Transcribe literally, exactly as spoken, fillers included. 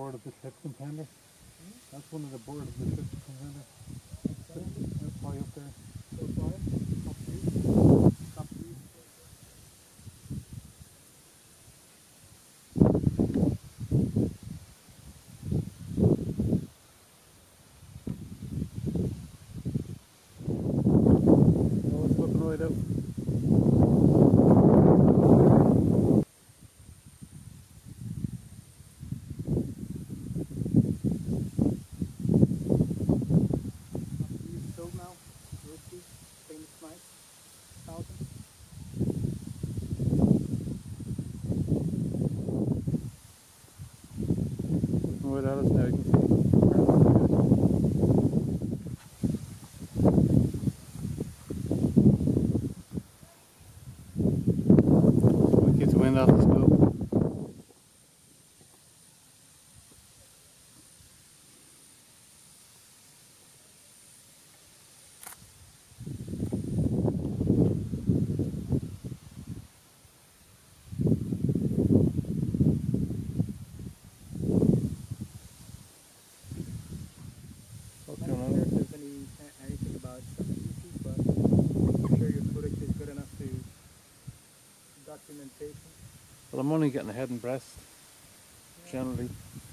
board of the ship contender. Hmm? That's one of the board of the ship contender. That's high up there. So far, top view. Top view. Oh, it's looking right out. Right at us now, you can see. It gets wind off the scope. I don't know if there's any, anything about YouTube, but I'm sure your footage is good enough to documentation. Well, I'm only getting a head and breast, Yeah. generally.